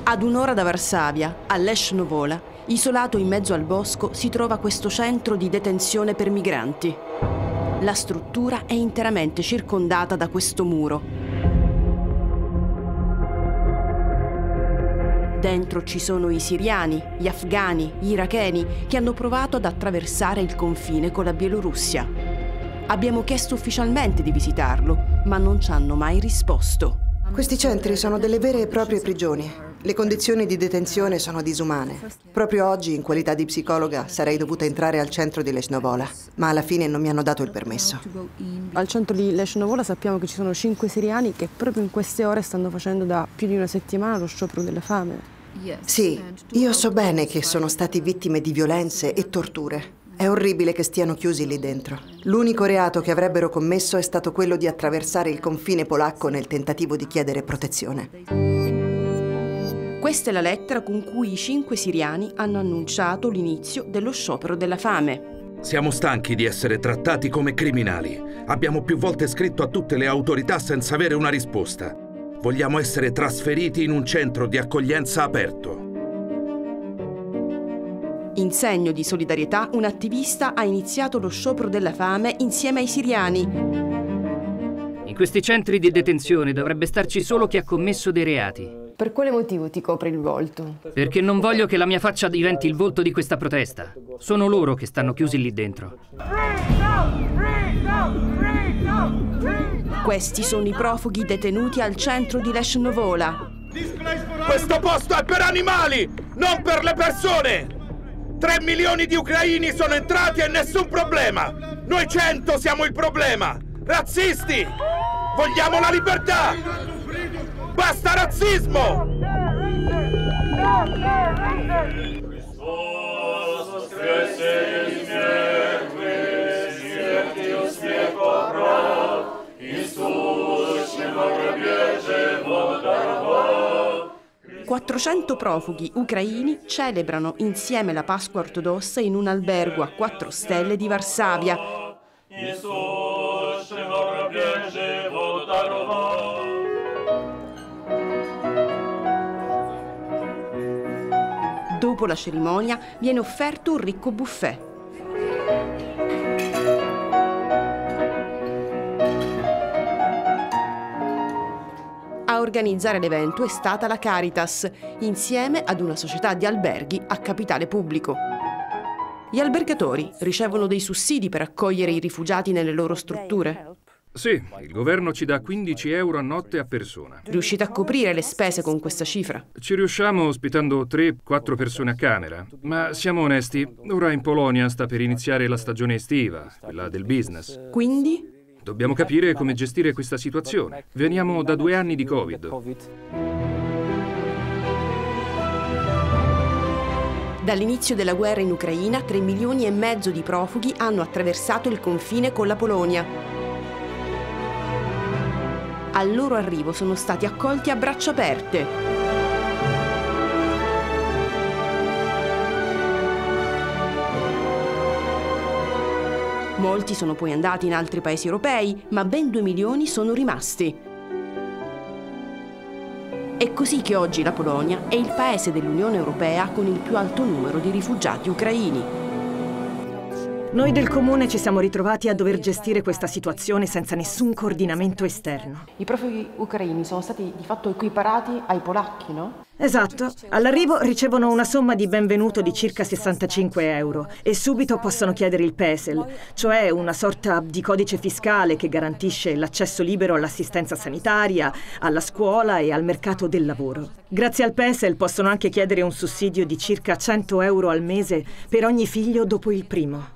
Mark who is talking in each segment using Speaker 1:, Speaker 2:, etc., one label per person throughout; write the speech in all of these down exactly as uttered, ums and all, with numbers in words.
Speaker 1: Ad un'ora da Varsavia, a Lech Novola, isolato in mezzo al bosco, si trova questo centro di detenzione per migranti. La struttura è interamente circondata da questo muro. Dentro ci sono i siriani, gli afghani, gli iracheni che hanno provato ad attraversare il confine con la Bielorussia. Abbiamo chiesto ufficialmente di visitarlo, ma non ci hanno mai risposto.
Speaker 2: Questi centri sono delle vere e proprie prigioni. Le condizioni di detenzione sono disumane. Proprio oggi, in qualità di psicologa, sarei dovuta entrare al centro di Lech Novola, ma alla fine non mi hanno dato il permesso.
Speaker 3: Al centro di Lech Novola sappiamo che ci sono cinque siriani che proprio in queste ore stanno facendo da più di una settimana lo sciopero della fame.
Speaker 2: Sì, io so bene che sono stati vittime di violenze e torture. È orribile che stiano chiusi lì dentro. L'unico reato che avrebbero commesso è stato quello di attraversare il confine polacco nel tentativo di chiedere protezione.
Speaker 1: Questa è la lettera con cui i cinque siriani hanno annunciato l'inizio dello sciopero della fame.
Speaker 4: Siamo stanchi di essere trattati come criminali. Abbiamo più volte scritto a tutte le autorità senza avere una risposta. Vogliamo essere trasferiti in un centro di accoglienza aperto.
Speaker 1: In segno di solidarietà, un attivista ha iniziato lo sciopero della fame insieme ai siriani.
Speaker 5: In questi centri di detenzione dovrebbe starci solo chi ha commesso dei reati.
Speaker 3: Per quale motivo ti copri il volto?
Speaker 5: Perché non voglio che la mia faccia diventi il volto di questa protesta. Sono loro che stanno chiusi lì dentro.
Speaker 1: Questi sono i profughi detenuti al centro di Lech Novola.
Speaker 4: Questo posto è per animali, non per le persone! Tre milioni di ucraini sono entrati e nessun problema! Noi cento siamo il problema! Razzisti! Vogliamo la libertà! Basta razzismo!
Speaker 1: quattrocento profughi ucraini celebrano insieme la Pasqua ortodossa in un albergo a quattro stelle di Varsavia. Dopo la cerimonia viene offerto un ricco buffet. A organizzare l'evento è stata la Caritas, insieme ad una società di alberghi a capitale pubblico. Gli albergatori ricevono dei sussidi per accogliere i rifugiati nelle loro strutture.
Speaker 6: Sì, il governo ci dà quindici euro a notte a persona.
Speaker 1: Riuscite a coprire le spese con questa cifra?
Speaker 6: Ci riusciamo ospitando tre quattro persone a camera, ma siamo onesti, ora in Polonia sta per iniziare la stagione estiva, quella del business.
Speaker 1: Quindi?
Speaker 6: Dobbiamo capire come gestire questa situazione. Veniamo da due anni di Covid.
Speaker 1: Dall'inizio della guerra in Ucraina, tre milioni e mezzo di profughi hanno attraversato il confine con la Polonia. Al loro arrivo sono stati accolti a braccia aperte. Molti sono poi andati in altri paesi europei, ma ben due milioni sono rimasti. È così che oggi la Polonia è il paese dell'Unione Europea con il più alto numero di rifugiati ucraini.
Speaker 7: Noi del Comune ci siamo ritrovati a dover gestire questa situazione senza nessun coordinamento esterno.
Speaker 3: I profughi ucraini sono stati di fatto equiparati ai polacchi, no?
Speaker 7: Esatto. All'arrivo ricevono una somma di benvenuto di circa sessantacinque euro e subito possono chiedere il PESEL, cioè una sorta di codice fiscale che garantisce l'accesso libero all'assistenza sanitaria, alla scuola e al mercato del lavoro. Grazie al PESEL possono anche chiedere un sussidio di circa cento euro al mese per ogni figlio dopo il primo.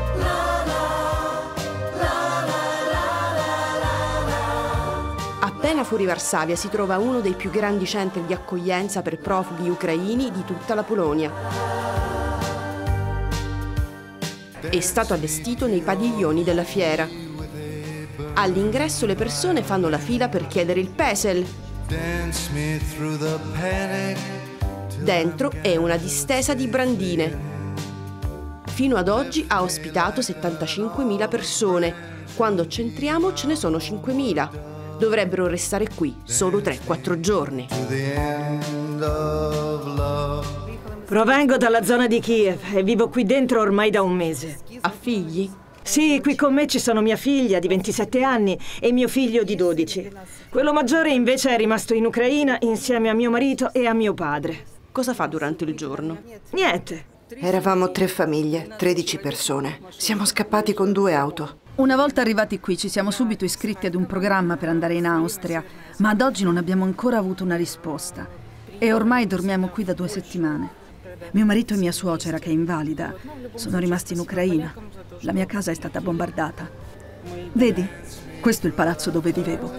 Speaker 1: Appena fuori Varsavia si trova uno dei più grandi centri di accoglienza per profughi ucraini di tutta la Polonia. È stato allestito nei padiglioni della fiera. All'ingresso le persone fanno la fila per chiedere il PESEL. Dentro è una distesa di brandine. Fino ad oggi ha ospitato settantacinquemila persone. Quando centriamo ce ne sono cinquemila. Dovrebbero restare qui solo tre quattro giorni.
Speaker 7: Provengo dalla zona di Kiev e vivo qui dentro ormai da un mese.
Speaker 1: Ha figli?
Speaker 7: Sì, qui con me ci sono mia figlia di ventisette anni e mio figlio di dodici. Quello maggiore invece è rimasto in Ucraina insieme a mio marito e a mio padre.
Speaker 1: Cosa fa durante il giorno?
Speaker 7: Niente.
Speaker 2: Eravamo tre famiglie, tredici persone. Siamo scappati con due auto.
Speaker 8: Una volta arrivati qui ci siamo subito iscritti ad un programma per andare in Austria, ma ad oggi non abbiamo ancora avuto una risposta. E ormai dormiamo qui da due settimane. Mio marito e mia suocera, che è invalida, sono rimasti in Ucraina. La mia casa è stata bombardata. Vedi? Questo è il palazzo dove vivevo.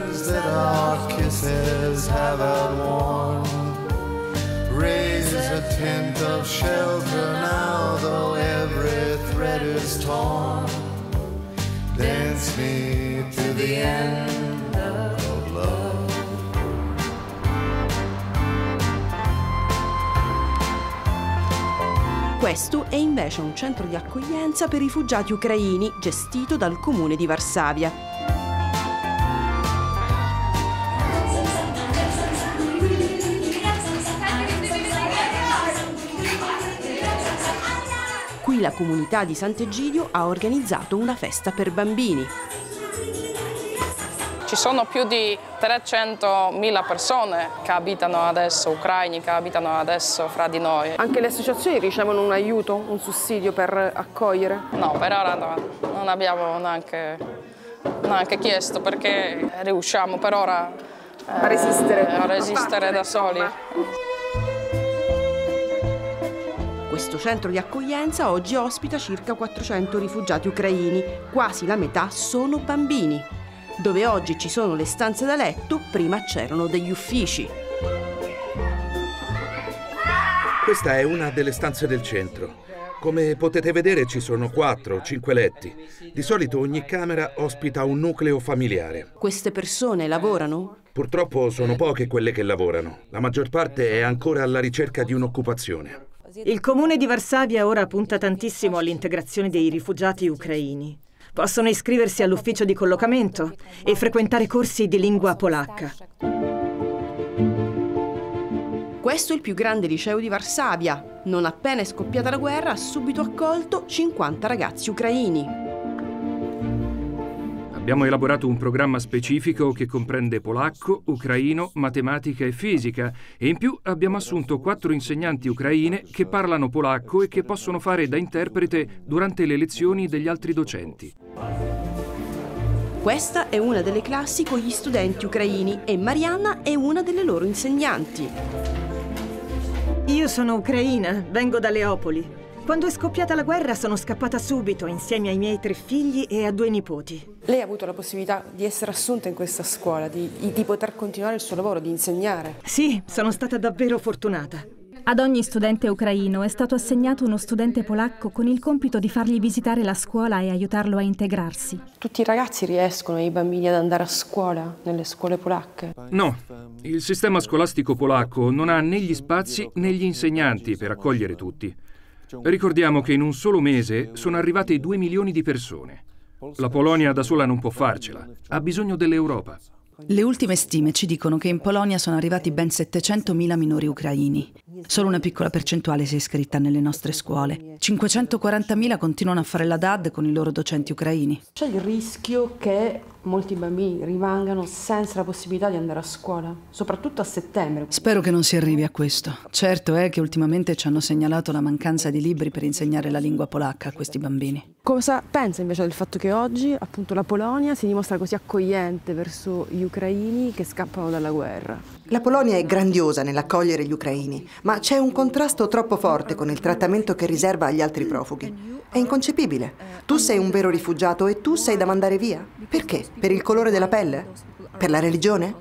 Speaker 1: Questo è invece un centro di accoglienza per rifugiati ucraini gestito dal comune di Varsavia. Qui la comunità di Sant'Egidio ha organizzato una festa per bambini.
Speaker 9: Ci sono più di trecentomila persone che abitano adesso, ucraini che abitano adesso fra di noi.
Speaker 3: Anche le associazioni ricevono un aiuto, un sussidio per accogliere?
Speaker 9: No, per ora no, non abbiamo neanche, neanche chiesto perché riusciamo per ora eh,
Speaker 3: a resistere,
Speaker 9: a resistere da soli.
Speaker 1: Questo centro di accoglienza oggi ospita circa quattrocento rifugiati ucraini, quasi la metà sono bambini. Dove oggi ci sono le stanze da letto, prima c'erano degli uffici.
Speaker 4: Questa è una delle stanze del centro. Come potete vedere ci sono quattro o cinque letti. Di solito ogni camera ospita un nucleo familiare.
Speaker 1: Queste persone lavorano?
Speaker 4: Purtroppo sono poche quelle che lavorano. La maggior parte è ancora alla ricerca di un'occupazione.
Speaker 7: Il comune di Varsavia ora punta tantissimo all'integrazione dei rifugiati ucraini. Possono iscriversi all'ufficio di collocamento e frequentare corsi di lingua polacca.
Speaker 1: Questo è il più grande liceo di Varsavia. Non appena è scoppiata la guerra ha subito accolto cinquanta ragazzi ucraini.
Speaker 6: Abbiamo elaborato un programma specifico che comprende polacco, ucraino, matematica e fisica e in più abbiamo assunto quattro insegnanti ucraine che parlano polacco e che possono fare da interprete durante le lezioni degli altri docenti.
Speaker 1: Questa è una delle classi con gli studenti ucraini e Marianna è una delle loro insegnanti.
Speaker 7: Io sono ucraina, vengo da Leopoli. Quando è scoppiata la guerra sono scappata subito insieme ai miei tre figli e a due nipoti.
Speaker 3: Lei ha avuto la possibilità di essere assunta in questa scuola, di, di poter continuare il suo lavoro, di insegnare?
Speaker 7: Sì, sono stata davvero fortunata.
Speaker 10: Ad ogni studente ucraino è stato assegnato uno studente polacco con il compito di fargli visitare la scuola e aiutarlo a integrarsi.
Speaker 3: Tutti i ragazzi riescono, i bambini, ad andare a scuola, nelle scuole polacche?
Speaker 6: No, il sistema scolastico polacco non ha né gli spazi né gli insegnanti per accogliere tutti. Ricordiamo che in un solo mese sono arrivate due milioni di persone. La Polonia da sola non può farcela, ha bisogno dell'Europa.
Speaker 8: Le ultime stime ci dicono che in Polonia sono arrivati ben settecentomila minori ucraini. Solo una piccola percentuale si è iscritta nelle nostre scuole. cinquecentoquarantamila continuano a fare la D A D con i loro docenti ucraini.
Speaker 3: C'è il rischio che molti bambini rimangano senza la possibilità di andare a scuola, soprattutto a settembre.
Speaker 8: Spero che non si arrivi a questo. Certo è che ultimamente ci hanno segnalato la mancanza di libri per insegnare la lingua polacca a questi bambini.
Speaker 3: Cosa pensa invece del fatto che oggi, appunto, la Polonia si dimostra così accogliente verso gli ucraini che scappano dalla guerra?
Speaker 2: La Polonia è grandiosa nell'accogliere gli ucraini, ma c'è un contrasto troppo forte con il trattamento che riserva agli altri profughi. È inconcepibile. Tu sei un vero rifugiato e tu sei da mandare via. Perché? Per il colore della pelle? Per la religione?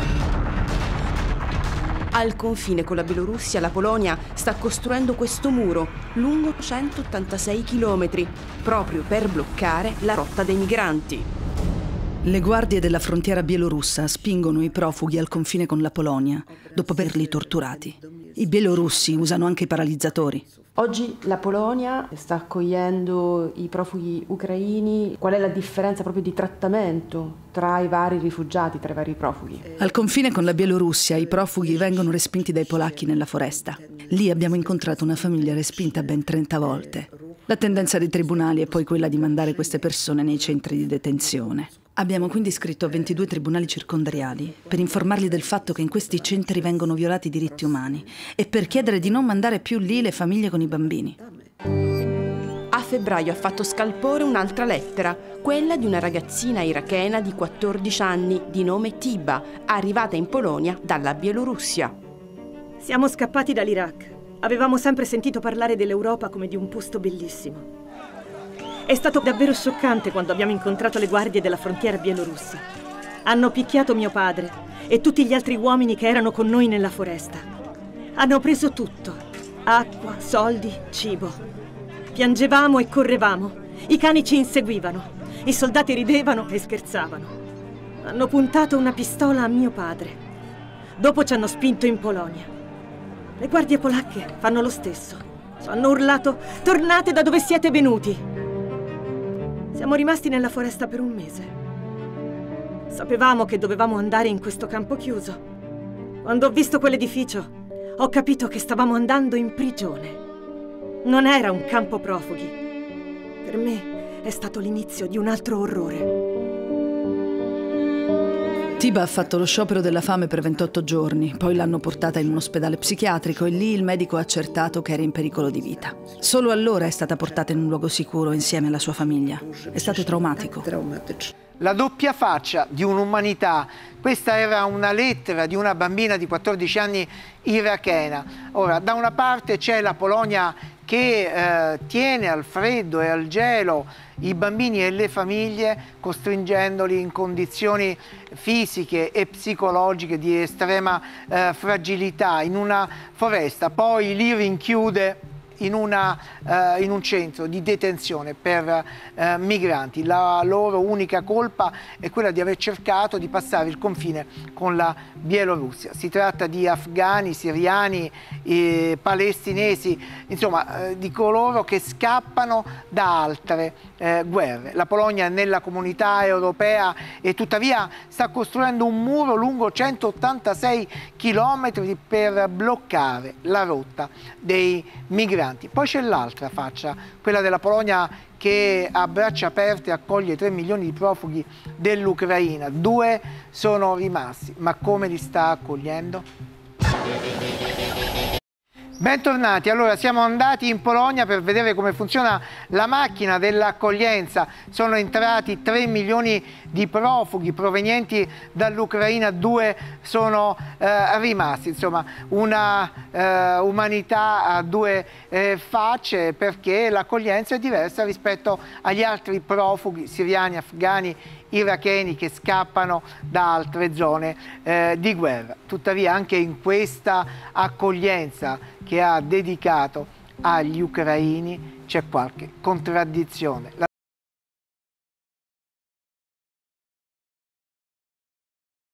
Speaker 1: Al confine con la Bielorussia, la Polonia sta costruendo questo muro lungo centottantasei chilometri, proprio per bloccare la rotta dei migranti.
Speaker 8: Le guardie della frontiera bielorussa spingono i profughi al confine con la Polonia, dopo averli torturati. I bielorussi usano anche i paralizzatori.
Speaker 1: Oggi la Polonia sta accogliendo i profughi ucraini. Qual è la differenza proprio di trattamento tra i vari rifugiati, tra i vari profughi?
Speaker 8: Al confine con la Bielorussia i profughi vengono respinti dai polacchi nella foresta. Lì abbiamo incontrato una famiglia respinta ben trenta volte. La tendenza dei tribunali è poi quella di mandare queste persone nei centri di detenzione. Abbiamo quindi scritto a ventidue tribunali circondariali per informarli del fatto che in questi centri vengono violati i diritti umani e per chiedere di non mandare più lì le famiglie con i bambini.
Speaker 1: A febbraio ha fatto scalpore un'altra lettera, quella di una ragazzina irachena di quattordici anni di nome Tiba, arrivata in Polonia dalla Bielorussia.
Speaker 7: Siamo scappati dall'Iraq. Avevamo sempre sentito parlare dell'Europa come di un posto bellissimo. È stato davvero scioccante quando abbiamo incontrato le guardie della frontiera bielorussa. Hanno picchiato mio padre e tutti gli altri uomini che erano con noi nella foresta. Hanno preso tutto: acqua, soldi, cibo. Piangevamo e correvamo. I cani ci inseguivano. I soldati ridevano e scherzavano. Hanno puntato una pistola a mio padre. Dopo ci hanno spinto in Polonia. Le guardie polacche fanno lo stesso. Hanno urlato: tornate da dove siete venuti! Siamo rimasti nella foresta per un mese. Sapevamo che dovevamo andare in questo campo chiuso. Quando ho visto quell'edificio, ho capito che stavamo andando in prigione. Non era un campo profughi. Per me è stato l'inizio di un altro orrore.
Speaker 8: Tiba ha fatto lo sciopero della fame per ventotto giorni, poi l'hanno portata in un ospedale psichiatrico e lì il medico ha accertato che era in pericolo di vita. Solo allora è stata portata in un luogo sicuro insieme alla sua famiglia. È stato traumatico.
Speaker 11: La doppia faccia di un'umanità. Questa era una lettera di una bambina di quattordici anni irachena. Ora, da una parte c'è la Polonia che eh, tiene al freddo e al gelo i bambini e le famiglie, costringendoli in condizioni fisiche e psicologiche di estrema eh, fragilità in una foresta, poi li rinchiude in, una, uh, in un centro di detenzione per uh, migranti. La loro unica colpa è quella di aver cercato di passare il confine con la Bielorussia. Si tratta di afghani, siriani, eh, palestinesi, insomma eh, di coloro che scappano da altre eh, guerre. La Polonia nella comunità europea e tuttavia sta costruendo un muro lungo centottantasei chilometri per bloccare la rotta dei migranti. Poi c'è l'altra faccia, quella della Polonia che a braccia aperte accoglie tre milioni di profughi dell'Ucraina. Due sono rimasti, ma come li sta accogliendo? Bentornati, allora siamo andati in Polonia per vedere come funziona la macchina dell'accoglienza. Sono entrati tre milioni di profughi provenienti dall'Ucraina, due sono eh, rimasti, insomma una eh, umanità a due eh, facce, perché l'accoglienza è diversa rispetto agli altri profughi siriani, afghani, iracheni che scappano da altre zone eh, di guerra. Tuttavia anche in questa accoglienza che ha dedicato agli ucraini c'è qualche contraddizione.